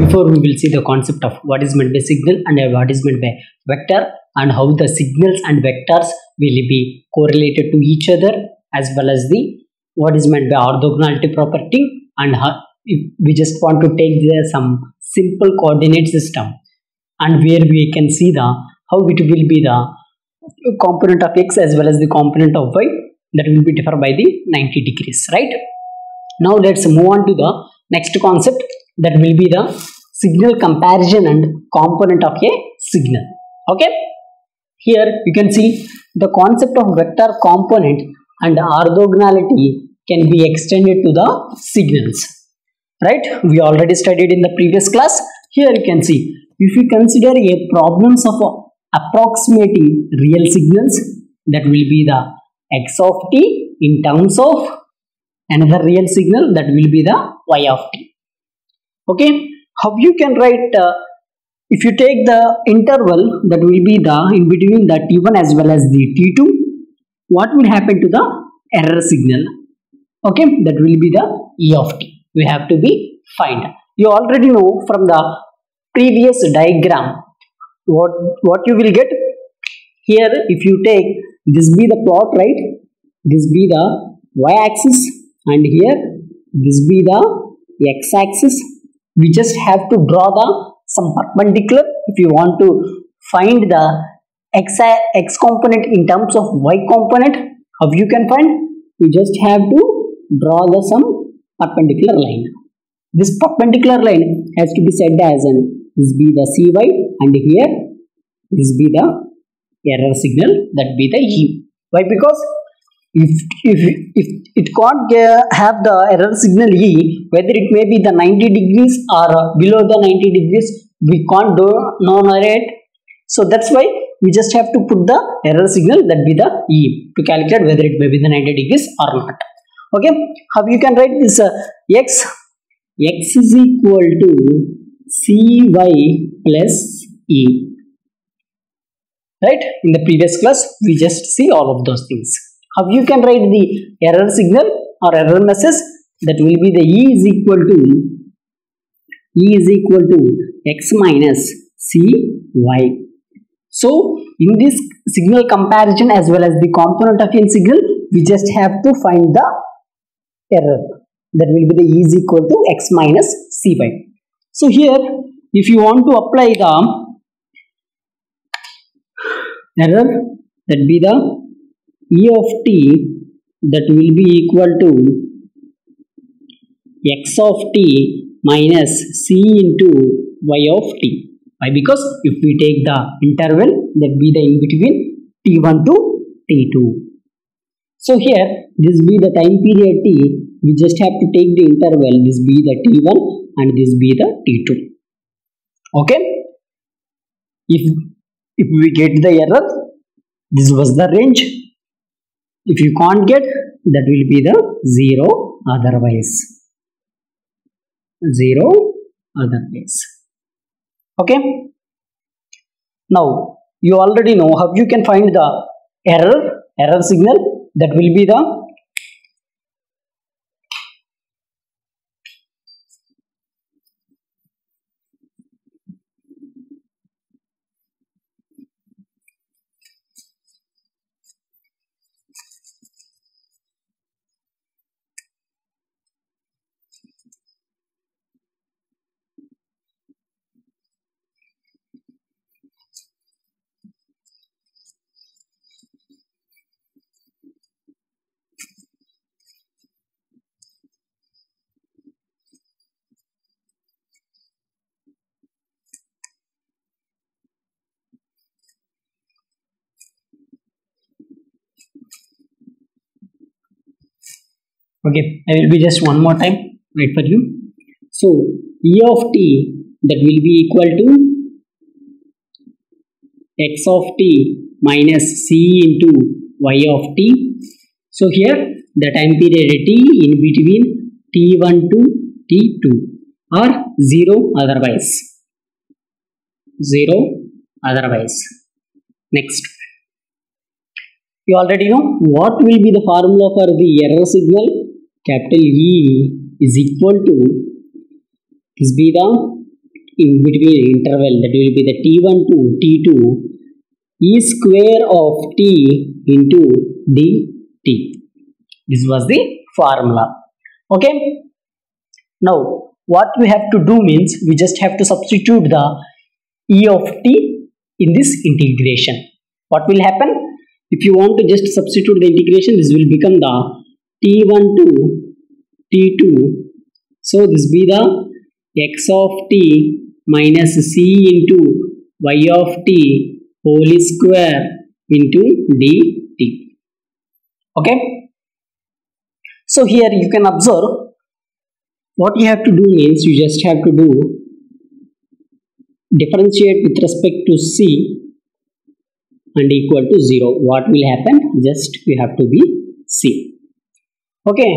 before we will see the concept of what is meant by signal and what is meant by vector, and how the signals and vectors will be correlated to each other, as well as the what is meant by orthogonality property, and how, if we just want to take some simple coordinate system, and where we can see the how it will be the component of x as well as the component of y that will be differ by the 90 degrees, right? Now let's move on to the next concept, that will be the signal comparison and component of a signal. Okay, here you can see the concept of vector component and orthogonality can be extended to the signals, right? We already studied in the previous class. Here you can see, if you consider a problems of approximating real signals, that will be the x of t in terms of another real signal, that will be the y of t. Okay, how you can write, if you take the interval that will be the in between the t1 as well as the t2, what will happen to the error signal? Okay, that will be the e of t. We have to be find. You already know from the previous diagram what you will get. Here if you take this be the plot, right? This be the y-axis and here this be the x-axis. We just have to draw the some perpendicular. If you want to find the x component in terms of y component, how you can find? You just have to draw the some perpendicular line. This perpendicular line has to be said as an this be the cy, and here this be the error signal, that be the e. Why? Because if it can't have the error signal e, whether it may be the 90 degrees or below the 90 degrees, we can't do non-array. So that's why we just have to put the error signal, that be the e, to calculate whether it may be the 90 degrees or not. Okay, how you can write this x is equal to cy plus e, right? In the previous class we just see all of those things. How you can write the error signal or error message? That will be the e is equal to x minus cy. So in this signal comparison as well as the component of a signal, we just have to find the error. That will be the e is equal to x minus cy. So here if you want to apply the error, that be the e of t, that will be equal to x of t minus c into y of t. Why? Because if we take the interval, that be the in between t1 to t2. So here this be the time period t, we just have to take the interval, this be the t1 and this be the t2. Okay, if we get the error, this was the range. If you can't get, that will be the 0 otherwise. Okay, now you already know how you can find the error signal. That will be the okay, I will be just one more time write for you. So e of t, that will be equal to x of t minus c into y of t. So here the time period t in between t1 to t2 or 0 otherwise. Next, you already know what will be the formula for the error signal. Capital E is equal to, this be the in between interval, that will be the t1 to t2 e square of t into dt. This was the formula. Okay. Now what we have to do means we just have to substitute the e of t in this integration. What will happen? If you want to just substitute the integration, this will become the t1 to t2. So this be the x of t minus c into y of t whole square into dt. Okay. So here you can observe what you have to do means you just have to do differentiate with respect to c and equal to 0. What will happen? Just we have to be c. Okay.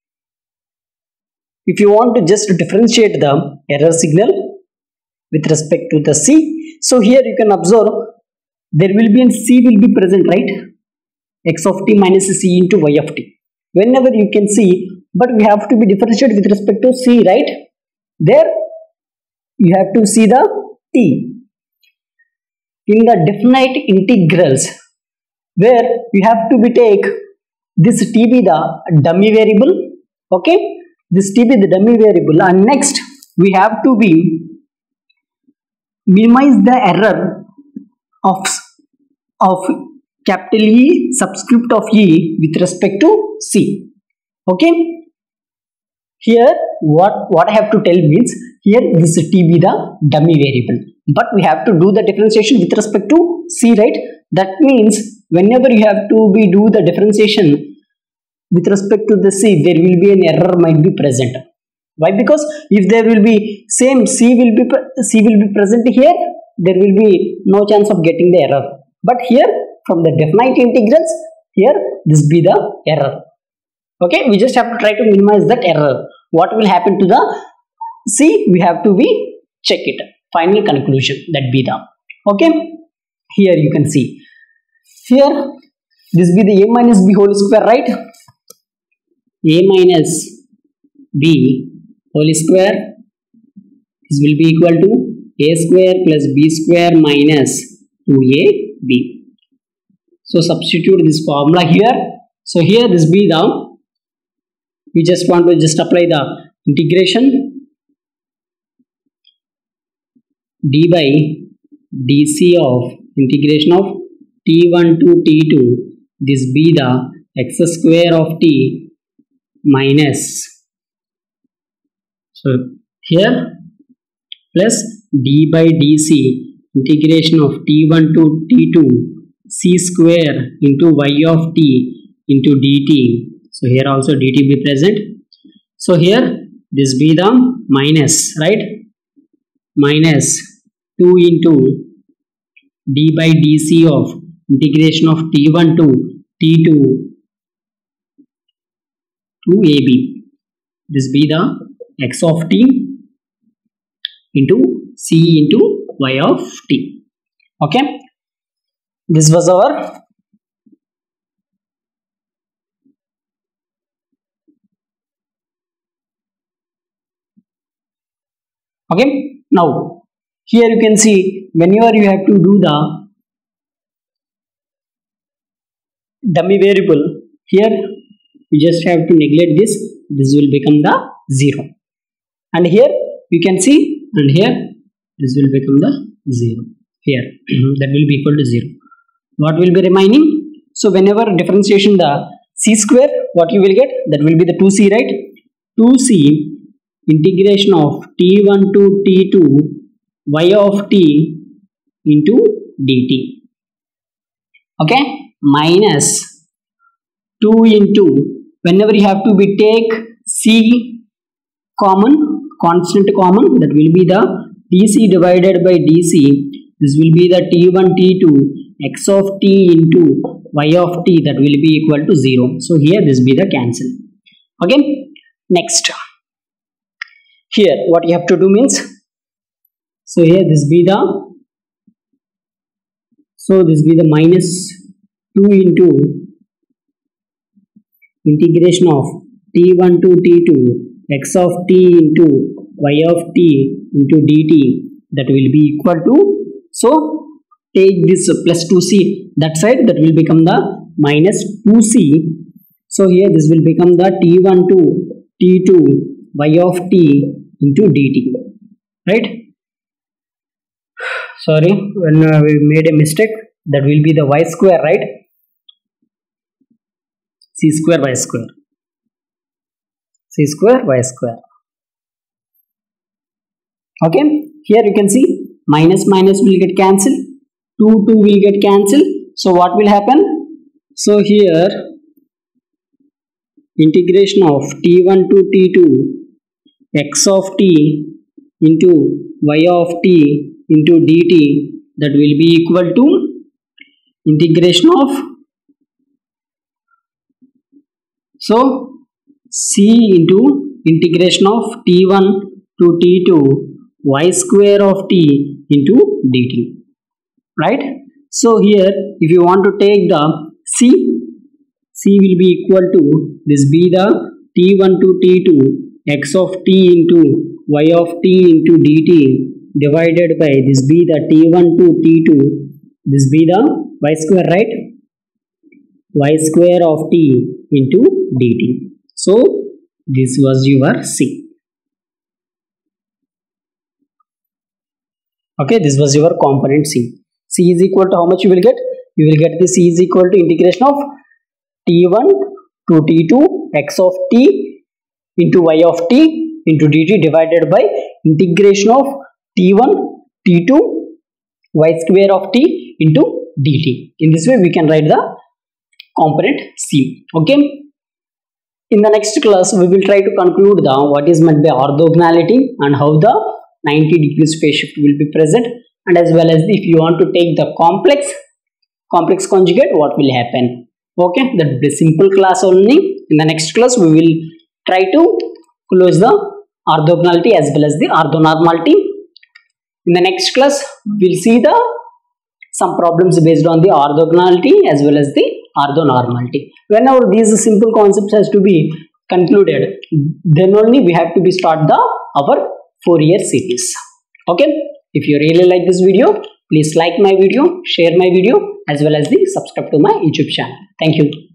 If you want to just differentiate the error signal with respect to the c, so here you can observe there will be a c will be present, right? X of t minus c into y of t. Whenever you can see, but we have to be differentiated with respect to c, right? There you have to see the t. In the definite integrals, where you have to be take this t be the dummy variable, okay? This t be the dummy variable, and next we have to be minimize the error of capital E subscript of E with respect to C. Okay. Here what I have to tell means here this t be the dummy variable, but we have to do the differentiation with respect to C, right? That means whenever you have to be do the differentiation with respect to the C, there will be an error might be present. Why? Because if there will be same C will be present here, there will be no chance of getting the error. But here from the definite integrals, here this be the error. Okay, we just have to try to minimize that error. What will happen to the C? We have to be check it. Final conclusion, that be the okay. Here you can see here this be the a minus b whole square, right? A minus b whole square, this will be equal to a square plus b square minus 2ab. So substitute this formula here. So here this be the, we just want to just apply the integration d by dc of integration of t1 to t2, this be the x square of t minus, so here plus d by dc integration of t1 to t2 c square into y of t into dt. So here also dt be present. So here this be the minus, right? Minus 2 into d by dc of integration of t1 to t2 to ab. This be the x of t into c into y of t. Okay, this was our okay. Now here you can see whenever you have to do the dummy variable, here you just have to neglect this, this will become the 0, and here you can see, and here this will become the 0 here that will be equal to 0. What will be remaining? So whenever differentiation the c square, what you will get? That will be the 2c, right? 2c integration of t1 to t2 y of t into dt. Okay, minus 2 into, whenever you have to be take c common, constant common, that will be the dc divided by dc, this will be the t1 t2 x of t into y of t, that will be equal to 0. So here this be the cancel. Okay, next here what you have to do means, so here this be the, so this be the minus 2 into integration of t1 to t2 x of t into y of t into dt, that will be equal to, so take this plus 2c that side, that will become the minus 2c. So here this will become the t1 to t2 y of t into dt, right? Sorry, when we made a mistake, that will be the y square, right? C square y square, c square y square. Okay, here you can see minus minus will get cancelled, 2 will get cancelled. So what will happen? So here integration of t1 to t2 x of t into y of t into dt, that will be equal to integration of, so c into integration of t1 to t2 y square of t into dt, right? So here if you want to take the c will be equal to this, be the t1 to t2 x of t into y of t into dt divided by this, be the t1 to t2, this be the y square, right? Y square of t into dt. So this was your c. Okay, this was your component c. C is equal to how much you will get? You will get the c is equal to integration of t1 to t2 x of t into y of t into dt divided by integration of t1 t2 y square of t into dt. In this way we can write the component c. Okay, in the next class we will try to conclude the what is meant by orthogonality and how the 90 degrees phase shift will be present, and as well as if you want to take the complex conjugate, what will happen. Okay, that is simple class only. In the next class we will try to close the orthogonality as well as the orthonormality. In the next class we will see the some problems based on the orthogonality as well as the orthonormality. Whenever these simple concepts has to be concluded, then only we have to be start the our Fourier series. Okay, if you really like this video, please like my video, share my video, as well as the subscribe to my YouTube channel. Thank you.